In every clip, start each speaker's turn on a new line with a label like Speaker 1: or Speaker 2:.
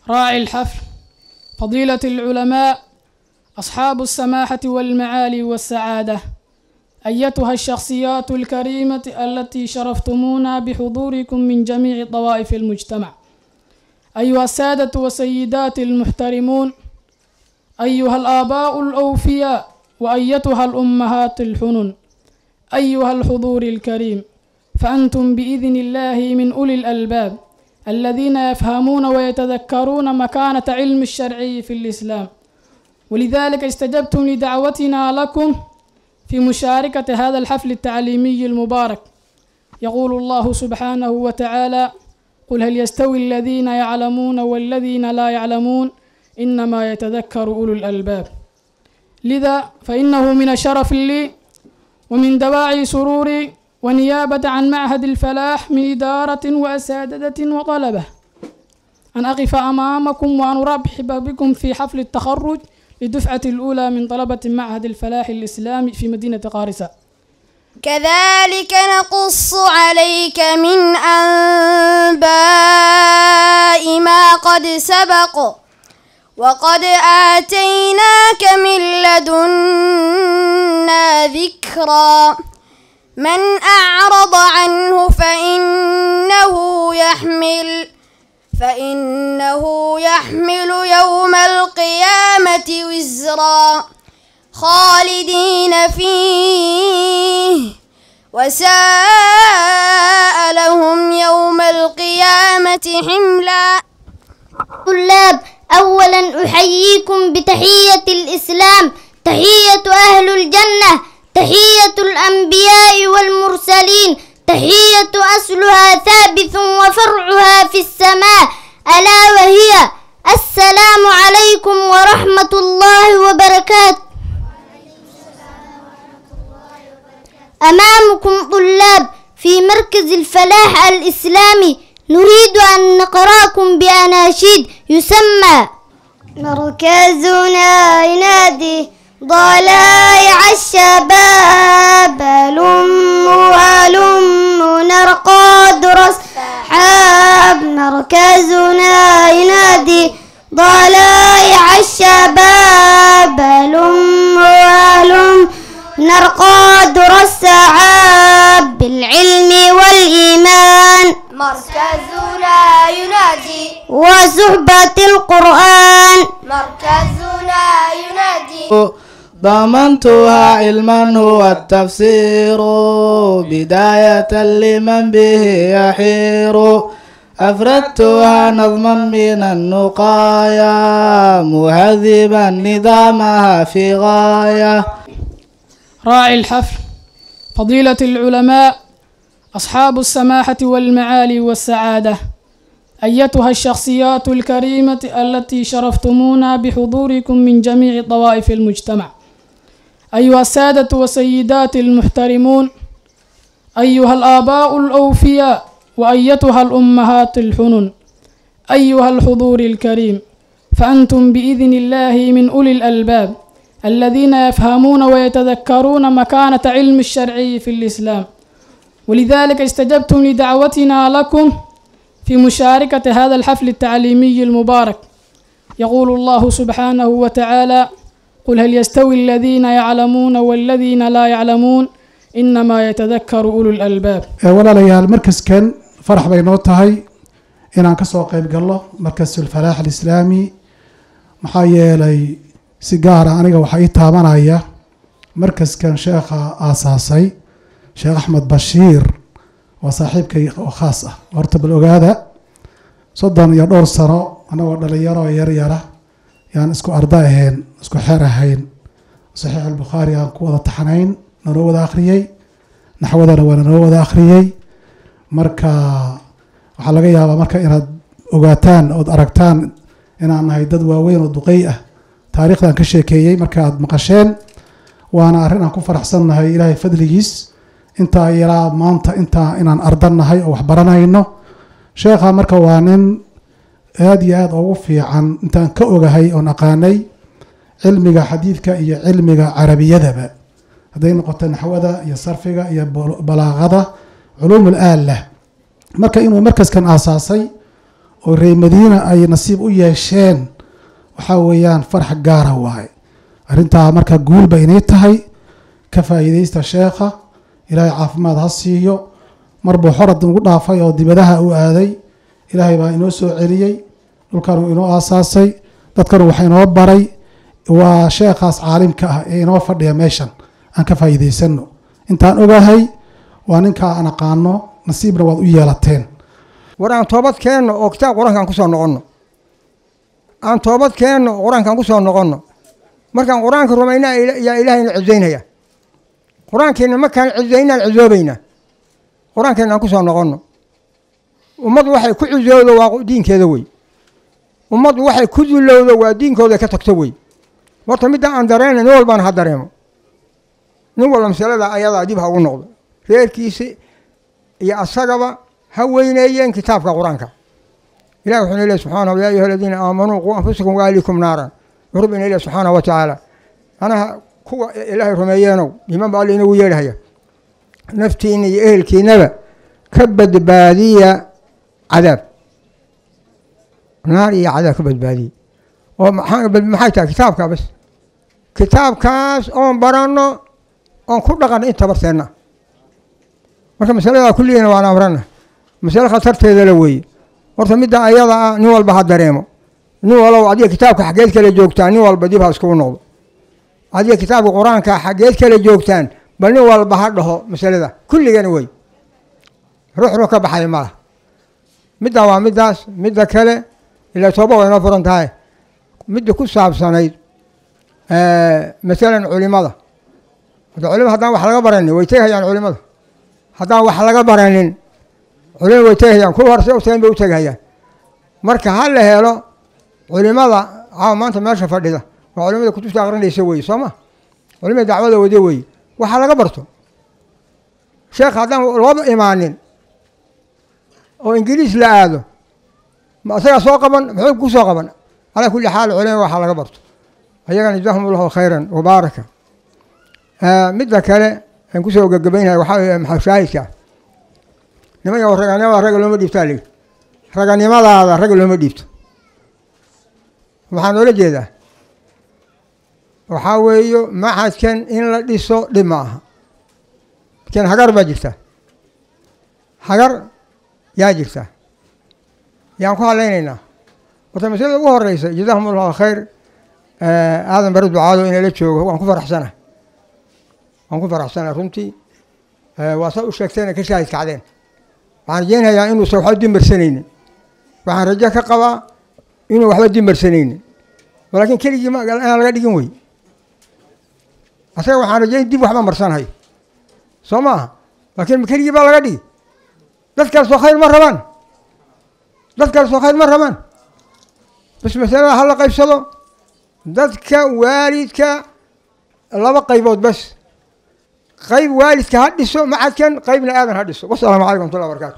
Speaker 1: راعي الحفل، فضيلة العلماء، أصحاب السماحة والمعالي والسعادة، أيتها الشخصيات الكريمة التي شرفتمونا بحضوركم من جميع طوائف المجتمع، أيها السادة والسيدات المحترمون، أيها الآباء الأوفياء، وأيتها الأمهات الحنن، أيها الحضور الكريم، فأنتم بإذن الله من أولي الألباب الذين يفهمون ويتذكرون مكانة علم الشرعي في الإسلام، ولذلك استجبتم لدعوتنا لكم في مشاركة هذا الحفل التعليمي المبارك. يقول الله سبحانه وتعالى: قل هل يستوي الذين يعلمون والذين لا يعلمون إنما يتذكر أولو الألباب. لذا فإنه من شرف لي ومن دواعي سروري ونيابة عن معهد الفلاح من إدارة وأساتذة وطلبة أن أقف أمامكم وأن أرحب بكم في حفل التخرج للدفعة الأولى من طلبة معهد الفلاح الإسلامي في مدينة قارسة.
Speaker 2: كذلك نقص عليك من أنباء ما قد سبق وقد آتيناك من لدنا ذكرا من أعرض عنه فإنه يحمل يوم القيامة وزرا خالدين فيه وساء لهم يوم القيامة حملا.
Speaker 3: طلاب، أولا أحييكم بتحية الإسلام، تحية أهل الجنة، تحية الأنبياء والمرسلين، تحية أصلها ثابت وفرعها في السماء، ألا وهي السلام عليكم ورحمة الله وبركاته. أمامكم طلاب في مركز الفلاح الإسلامي، نريد أن نقرأكم بأناشيد يسمى: مركزنا ينادي ضلائع الشباب، هلم نرقى درس حاب. مركزنا ينادي ضلائع الشباب، هلم نرقى درس سعاب بالعلم والإيمان.
Speaker 2: مركزنا ينادي
Speaker 3: وصحبة القرآن.
Speaker 2: مركزنا ينادي
Speaker 4: ضمنتها علما هو التفسير بداية لمن به يحير، أفردتها نظما من النقايا مهذبا نظامها في غاية.
Speaker 1: راعي الحفل، فضيلة العلماء، أصحاب السماحة والمعالي والسعادة، أيتها الشخصيات الكريمة التي شرفتمونا بحضوركم من جميع طوائف المجتمع، أيها السادة والسيدات المحترمون، أيها الآباء الأوفياء، وأيتها الأمهات الحنن، أيها الحضور الكريم، فأنتم بإذن الله من أولي الألباب الذين يفهمون ويتذكرون مكانة علم الشرعي في الإسلام، ولذلك استجبتم لدعوتنا لكم في مشاركة هذا الحفل التعليمي المبارك. يقول الله سبحانه وتعالى: قل هل يستوي الذين يعلمون والذين لا يعلمون إنما يتذكر أولو الألباب.
Speaker 5: ولا ليال مركز كان فرح بينوتهاي إن أنا كسر قيب الله مركز الفلاح الإسلامي محايا لي سيجارة أنا وحي تابعنا مركز كان شيخ أساسي شيخ أحمد بشير وصاحبك خاصة وارتب الأجادة صدّن يدور سراء أنا ولا يرى يرى يعني اسكو أرضاهين اسكو حرهين صحيح البخاري قوة التحنين نروض آخريي نحو ذا نروض آخريي مركا وحلقة يا مركا إن أجاتان أو أركتان إن أنا هيدد وين ودقيقة تاريخ ذا كشيكيي مركا مقشين وأنا أرنا كفر أحسن هاي إلهي فضليس أنت يرى ما أنت إن أرضنا هاي أو حبرنا إنه شيخ مركا وانن هادي هاد أوفي عن أنت كأوجهي أو نقاني علمك حديثك هي علمك عربية ذا هذين نقطة نحو ذا هي صرفك هي بلاغة علوم الآلة مركا إنه مركز كان أساسي oo reer madiina ay nasiib u yeesheen waxaa weeyaan farax gaara waaye. arrintaa marka guul bay inay tahay. ka faa'iidaysta sheekha, ilaahay caafimaad ha siiyo. marbuu xorad ugu dhaafay oo dibadaha u aaday, ilaahay baa inoo soo celiyey, dhulkanuu inoo aasaasay, dadkanu wax inoo baray. waa sheekhaas caalimka ah ee inoo fadhiya meeshan, aan ka faa'iidaysano. intaan ogahay waa ninkaa aan aqaano, nasiibna waad u yeelateen.
Speaker 6: war aan toobad keenno oo kitaab qur-aankaan kusoo noqonno, aan toobad keenno oo qur-aankaan kusoo noqonno. markaan qur-aanka rumaynaa yaa ilaahayna cizaynaya. qur-aankeenna markaan cizaynaan cizoobaynaa. qur-aankeenna aan kusoo noqonno. ummaddu waxay ku cizowdo waa diinkeeda wey. ummaddu waxay ku dulowdo waa diinkooda ka tagto wey. horta midda aan dareena nin walbana ha dareemo. nin walba masalada ayadaa dib ha ugu noqdo. reerkiisi iyo asagaba ha weyneeyeen kitaabka qur-aanka. ilahi wuxuu leeyahay subxaanahu yaa ayuha aladiina aamanuu quu anfusakum waahlikum naaran. wuxuu ina leeyahay subxaanahu watacaala anaha kuwa ilaahay rumeeyeenow iman baa alla inagu yeedhahaya. naftiina iyo ehelkiinaba ka badbaadiya cadaab. naar iyo cadaab ka badbaadiya. oo maxay tahay kitaabkaa bas. kitaabkaas oon baranno oon ku dhaqanno inta barteenna. marka masaladaa kulligeena waan amrana. masale khatarteeda la weeye. horta midda ayada ah nin walba ha dareemo. nin walba adiga kitaabka xaggeed kala joogtaan, nin walba dib ha iskugu noqdo. adiga kitaabka qur-aanka xaggeed kala joogtaan, bal nin walba ha dhaho masalada kulligeena wey. ruux ka baxay malaha. middaa waa middaas. midda kale ilaa tooba waa inoo furan tahay. midda ku saabsanayd masalan culimada. culimada haddaan wax laga baranin way tegahayaan culimada. haddaan wax laga baranin culimada way tegahayaan. kuwa horse utagen bay u tegahayaan. marka ha la helo culimada maanta meesha fadhida waa culimada kutubta aqrinaysa weye soo ma. culimada dacwada wade weye. waxa laga barto. sheekh haddaan looba imaanin oo ingiriis la aado ma asagaa soo qaban muxuu ku soo qaban. calaa kulli xaal culimada waxa laga barto. ayagana jazaahum allahu khayran wabaaraka. midda kale aan kusoo gagabaynahay waxaa weeye maxashaahidka. nimanka raganimada ragga looma dhiibtaa ligi. raganimadaada ragga looma dhiibto. waxaan oola jeedaa waxaa weeyo maxadkan in la dhiso dhib ma aha. lakin hagar baa jirta. hagar yaa jirta. yaan ku hadlaynaynaa. horta masalada ugu horeysa jazaahum allahu khayr. aadan bare ducaado inala joogo waan ku faraxsana. waan ku faraxsana runtii. waa saa u sheegteena ka shaahid kacdeen. waxaan rajeynayaa inuusan waxba dimarsanaynin. waxaan rajo ka qabaa inuu waxba dimarsanaynin. laakiin keligii inaan laga dhigin wey. asaga waxaan rajeyn dib waxba marsanhayo soo maaha. laakiin keligii baa laga dhigi. dadkaasoo khayr ma rabaan. dadkaasoo khayr ma rabaan. bas masalada ha la qaybsado. dadka waalidka laba qaybood bas. qayb waalidka ha dhiso macadkan, qaybna aadan ha dhiso. wasalaamu calaykum waraxmatullahi wabarakaatu.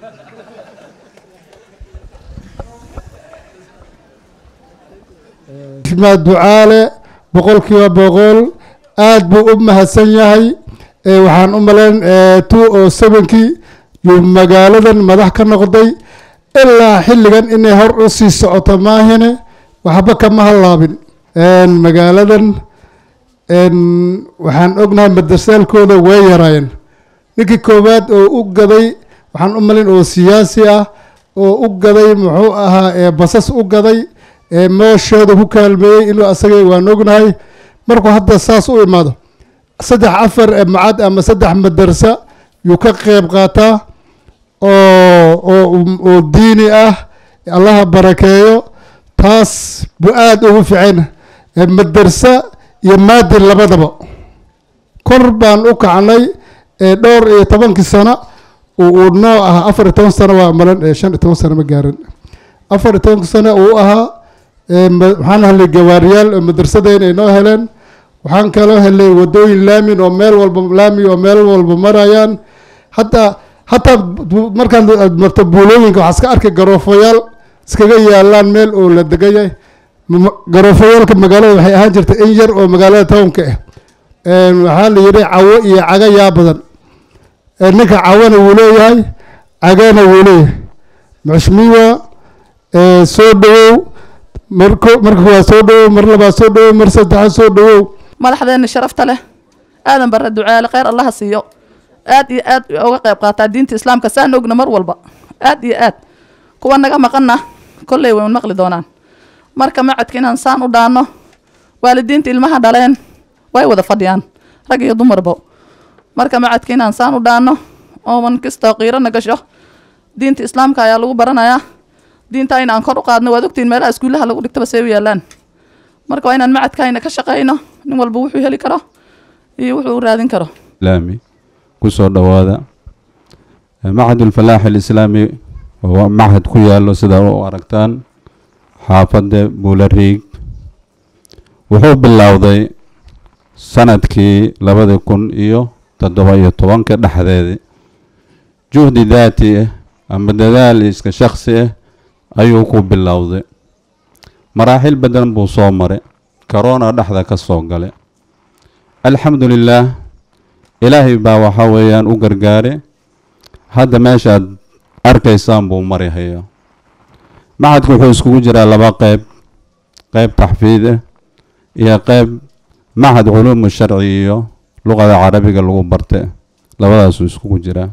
Speaker 7: ismaa ducaale boqolkiiba boqol aad buu u mahadsan yahay. waxaan u malayn 207kii yuu magaaladan madax ka noqday. ilaa xilligan inay hor u sii socoto maahine waxba kama halaabin. magaaladan waxaan ognahay madrasaalkooda way yaraayeen. ninkii koowaad oo u gaday waxaan u malayn oo siyaasi ah oo u gaday muxuu ahaa basas u gaday meeshooda ku kaalmeeyey inuu asagay waan ognahay. markuu hadda saas u imaado 3-4 macad ama 3 madarsa yuu ka qeyb qaataa oo diini ah. allaha barakeeyo. taas buu aad ugu fiican. madarsa iyo maadin labadaba kor baan u kacnay. dhowr iyo 10 sano uu noo ahaa 14 sano waa malan 15 sano ma gaarin. 14 sano uu ahaa. waxaan helay gawaariyaal oo madrasadeen ay noo heleen. waxaan kaloo helay wadooyin laamin oo meel walba laami oo meel walba marayaan. hataa markaan marto buulooyinka waxaa iska arkay garoofayaal iskaga yaalaan meel oo la degan yahay. garoofayaalka magaalada waxay ahaan jirtay in yar oo magaalada townka ah. waxaa la yidhi cawo iyo caga yaa badan. ninka cawona wuu leeyahay cagana wuu leeyahay. mashmiwa soo dhawow marka waa soo dhawow mar labaad soo dhawow mar saddexaad soo dhawow
Speaker 8: madaxdeena sharafta leh aadan barre ducaale khayr allaha siiyo aad iyo aad uga qayb qaataa diinta islaamka saan ogna mar walba aad iyo aad kuwa naga maqanna kolley way maqli doonaan marka macadka inaan saan u dhaano waalidiinta ilmaha dhaleen way wada fadhiyaan rag iyo dumarba marka macadka inaan saan u dhaano oo man kastoo qiirana gasho diinta islaamka ayaa lagu baranayaa diinta inaan kor u qaadno waad ogtiin meelaha iskuulaha lagu dhigtaba see u yaalaan marka waa inaan macadkayna ka shaqayno nin walba wuxuu heli karo iyo wuxuu raadin karo
Speaker 9: islaami kusoo dhawaada معهد الفلاح الإسلامي هو معهد كيالو سدا واركتان حافظ بولريق وحو باللاوضي سنة كي لابد يكون إيو تدوية طوان كدحذيذي جهد ذاتي أما دذاليس كشخصي أيوكو باللاوضي مراحل بدن بوصومري كورونا دحذا كالصوغالي الحمد لله إلهي باوحاويان وقرقاري hadda meeshaad arkaysaan buu mari hayo macadku wuxuu iskugu jiraa laba qayb taxfiid ah iyo qayb macad culuum sharci iyo luqada carabiga lagu bartay labadaasuu iskugu jiraa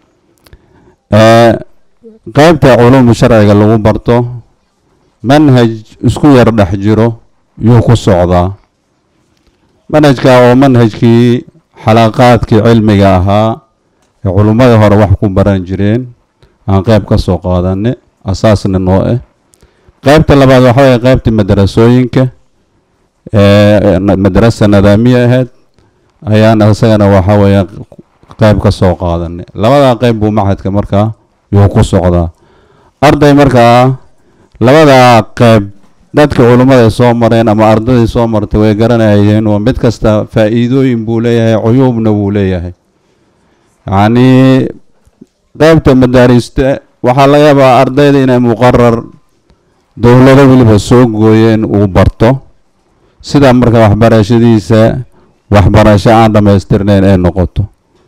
Speaker 9: qaybta culuum sharciga lagu barto manhaj isku yar dhex jiro yuu ku socdaa manhajka oo manhajkii xalaqaadkii cilmiga ahaa culummada hore wax ku baran jireen aan qayb ka soo qaadanay asaasna noo ah qaybta labaad waxa weeye qaybta madrasooyinka madrasa nidaamiya ahayd ayaan asagana waxa weeye qayb ka soo qaadanay labada qayb buu macadka markaa yuu ku socdaa arday markaa labada qayb dadka culummada soo mareen ama ardayda soo martay way garanayeen oo mid kasta faa'iidooyin buu leeyahay cuyuubna wuu leeyahay يعني قيبت مدارسته waxaa laga yaabaa ardayda inay muqarar dowlado waliba soo gooyeen uu barto sida marka waxbarashadiisa waxbarasho aan dhamaystirnayn ay noqoto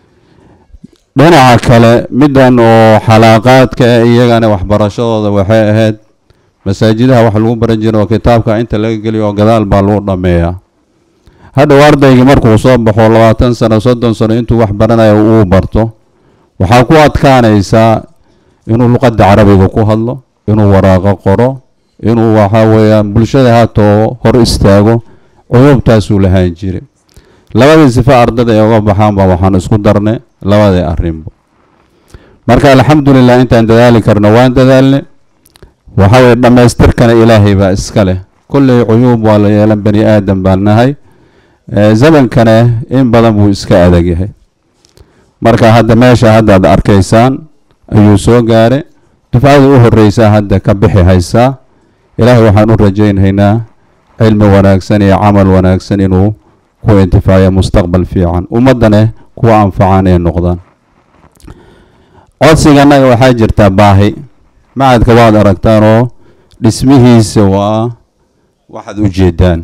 Speaker 9: dhinaca kale midan oo xalaqaadka iyagana waxbarashadooda waxay ahayd masaajidaha wax lagu baran jiro oo kitaabka inta laga geliyo gadaal baa lagu dhameeyaa hadda ardayga markuu soo baxo 20 sano 30 sano intuu wax baranayo uu barto waxaa ku adkaanaysaa inuu luqadda carabiga ku hadlo inuu waraaqo qoro inuu waxa weeyaan bulshada haatoo hor istaago cuyubtaasuu lahaan jiray labadii sifa ardada ay uga baxaan baa waxaan isku darnay labadii arrinba marka alxamdulilah intaan dadaali karno waan dadaalnay waxa weeye dhammaystirkana ilaahay baa iska leh kulley cuyub waa la yeelan bani aadam baan nahay zamankana in badan buu iska adag yahay marka hadda meesha hadda aad arkaysaan ayuu soo gaaray dufcada u horeysaa hadda ka bixi haysaa ilaahay waxaan u rajaynaynaa cilmi wanaagsan iyo camal wanaagsan inuu ku intifaayo mustaqbal fiican ummadana kuwa anfacaan ay noqdaan codsiganaga waxaa jirtaa baahi macadka waad aragtaan oo dhismihiisa waa waxaad u jeedaan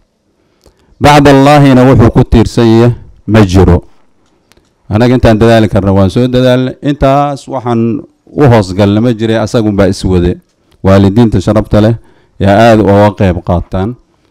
Speaker 9: bacd allaahina wuxuu ku tiirsan yahay ma jiro anaga intaan dadaali karna waan soo dadaalnay intaas waxaan u hoosgalna ma jiray asagunbaa iswade waalidiinta sharafta leh yaa aada uga qayb qaataan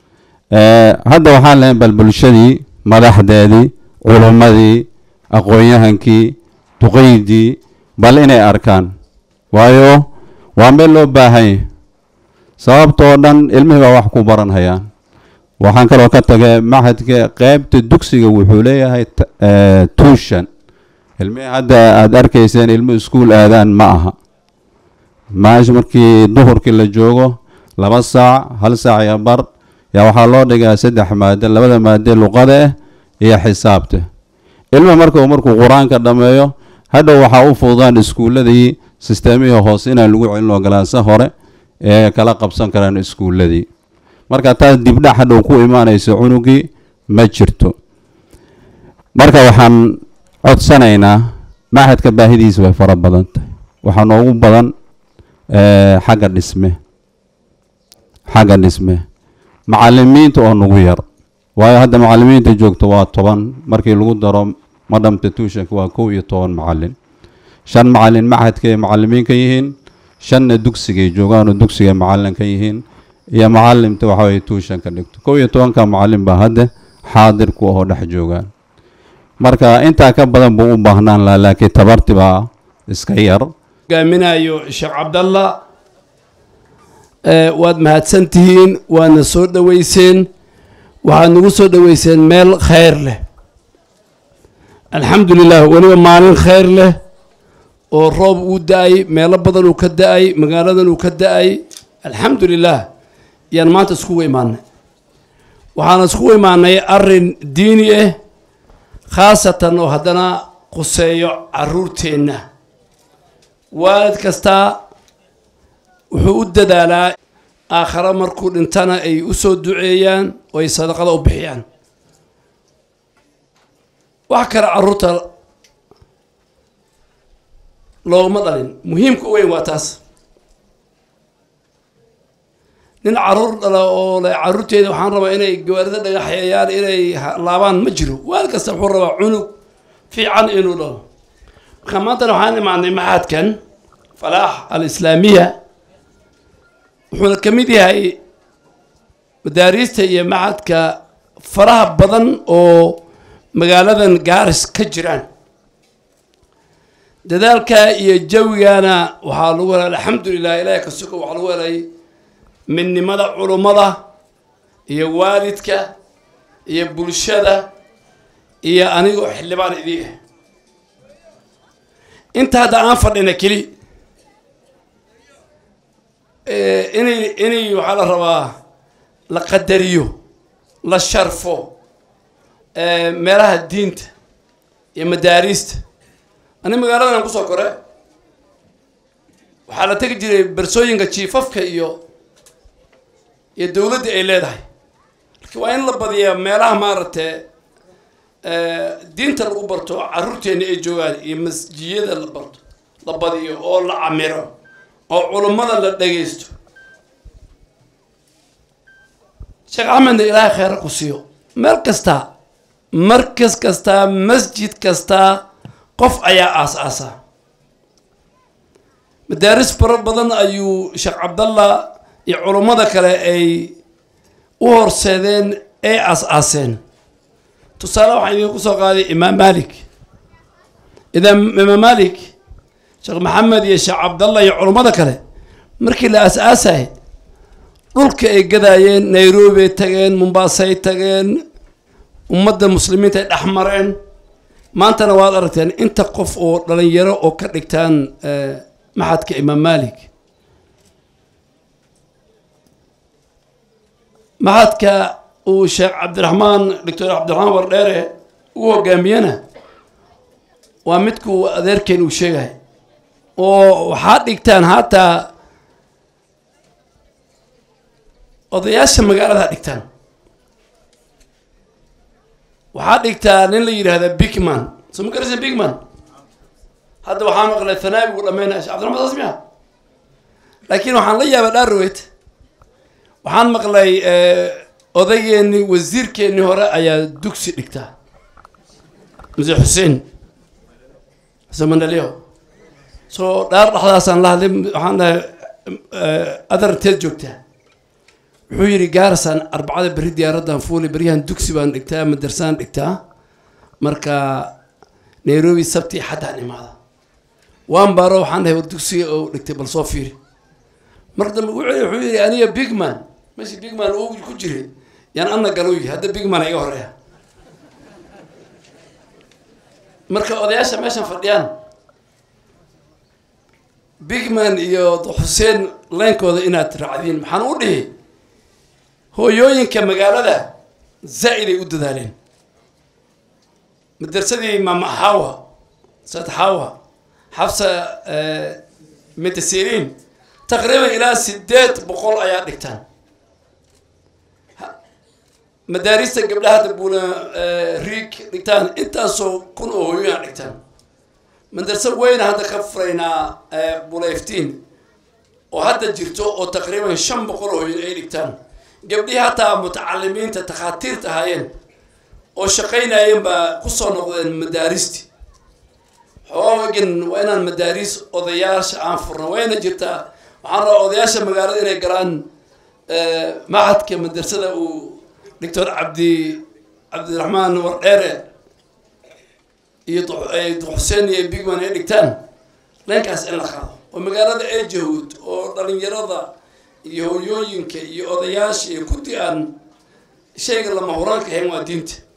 Speaker 9: hadda waxaan lahayn bal bulshadii madaxdeedii culummadii aqoon-yahankii duqeydii bal inay arkaan waayo waa meel loo baahan yahay sababtoo dhan ilmihii baa wax ku baran hayaan waxaan kaloo ka tagay macadka qaybta dugsiga wuxuu leeyahay tuushan ilmihii hadda aada arkayseen ilmo iskuul aadaan ma aha maash markii duhurkii la joogo 2 saac 1 saac iyo bar yaa waxaa loo dhigaa 3 maado 2 maado luqada ah iyo xisaabta ilmo markuu quraanka dhameeyo hadda waxaa u fududaan iskuuladii sistemihii hoose inaan lagu celin ogolaansa hore ee kala qabsan karaan iskuuladii marka taas dibdhac hadhow ku imaanayso cunugii ma jirto marka waxaan codsanaynaa macadka baahidiisa way fara badan tahay waxaa noogu badan xagga dhisme macalimiinta oo nagu yar waayo hadda macalimiinta joogto waa 10 markii lagu daro madamta tuushanka waa 11 macalin 5 macalin macadka macalimiin ka yihiin shanna dugsigay joogaanoo dugsigay macallin ka yihiin iyo macallimta waxa way tuushan ka dhigto 11 macallin baa hadda xaadir ku oo dhex joogaan marka intaa ka badan buu u baahnaan lahaa laakiin tabarti baa iska yar
Speaker 10: gaaminayo Sheekh Cabdallah waad mahadsantihiin waana soo dhaweyseen waxaad nagu soo dhaweyseen meel khayr leh alxamdulilah weliba maalin khayr leh oo roob uu da-ay meelo badan uu ka da-ay magaaladan uu ka da-ay alxamdulilah yaan maanta iskugu imaanay waxaan iskugu imaanay arrin diini ah khaasatan oo haddana quseeyo caruurteenna waalid kastaa wuxuu u dadaalaa aakhare markuu dhintana ay u soo duceeyaan oo ay sadaqada u bixiyaan wax kale caruurta looguma dhalin muhiimka u weyn waa taas nin caruur dhala oo le caruurteeda waxaan rabaa inay gawaarida dhagaxeeyaan inay laabaan ma jiro waalid kasta wuxuu rabaa cunug fiican inuu dhalo marka maantana waxaan imaanay maxadkan falaax alislaamiya wuxuuna ka mid yahay madaariista iyo maxadka faraha badan oo magaaladan gaaris ka jiraan dadaalka iyo jawigana waxaa lagu helay alxamdulilah ilaahay ka sugo waxaa lagu helay midnimada culummada iyo waalidka iyo bulshada iyo anigoo xildhibaan idii ah inta hadda aan fadhina keli inay waxaa la rabaa la qadariyo la sharfo meelaha diinta iyo madaariista ani magaaladan aan kusoo kore waxaa la tegi jiray bersooyinka jiifafka iyo dowladda ay leedahay laakiin waa in la badiyaa meelaha maaragtay diinta lagu barto caruurteena ay joogaan iyo masjiyada la badiyo oo la camiro oo culummada la dhagaysto sheekh axmedna ilaahay khayra ku siiyo meel kasta markas kasta masjid kasta qof ayaa aas-aasa madaaris fara badan ayuu sheekh cabdallah iyo culummada kale ay u horseedeen ay aas-aaseen tusaale waxaan idinku soo qaaday imaam malik imaam malik sheekh maxamed iyo sheekh cabdallah iyo culummada kale markii la aas-aasay dhulka ay gadaayeen nairobi ay tageen mombaasay tageen ummadda muslimiinta ay dhex mareen maantana waad aragteen inta qof oo dhalinyaro oo ka dhigtaan maxadka imaam malik maxadka uu sheekh cabdiraxmaan doctor cabdiraxmaan wardheere u hogaamiyena waa midkuu adeerkeen uu sheegay oo waxaad dhigtaan hataa odayaasha magaalada dhigtaan waxaad dhigtaa nin la yidhaahda bigman soo ma garaysa bigman hadda waxaan maqlay thanaabigu dhammeynaya sheekh cabdiraxmaan saas miya laakiin waxaan la yaabaa dhaarowet waxaan maqlay odaygeenii wasiirkeennii hore ayaa dugsi dhigtaa muse xuseen xuseen mandaliyo soo dhaar dhexdaasaan la hadlay waxaan dhahay adarteed joogtaa wuxuu yidhi gaarasaan arbacada berri diyaaraddan fuuli beryahan dugsi baan dhigtaa madarsaan dhigtaa marka nairobi sabti xaddaan imaada waan baaro waxaan dhahay war dugsiga oo dhigtay bal soo fiiri mar dambe wuxuu yidhi aniga bigman meeshii bigman uu ku jiray yaan anna galuu yidhi hadda bigman iga horeeya marka odayaasha meeshan fadhiyaan bigman iyo xuseen leynkooda inaad raacdiin maxaan u dhihi hooyooyinka magaalada zaa-iday u dadaaleen madarsadii mama xawa sad xawa xabsa medasiriin taqriiban ilaa 800 ayaa dhigtaan madaarista gabdhaha hadda buula riig dhigtaan intaasoo kun oo hooyooyin dhigtaan madarsa weyna hadda ka furaynaa buula iftiin oo hadda jirto oo taqriiban 500 hooyooyin ay dhigtaan gabdhihii hataa mutacalimiinta takhaatiirta ahaayeen oo shaqaynayeen baa kusoo noqdeen madaaristi xoogan waa inaan madaaris odayaasha aan furno wayna jirtaa waxaan rabaa odayaasha magaalada inay galaan macadka madrasada uu doctor cabdiraxmaan wardheere iyo xuseen iyo bigman ay dhigtaan leenkaas in la qaado oo magaalada ay jahud oo dhalinyarada iyo hooyooyinka iyo odayaasha iyo kuti aan shayga lama huraanka ahayn waa diinta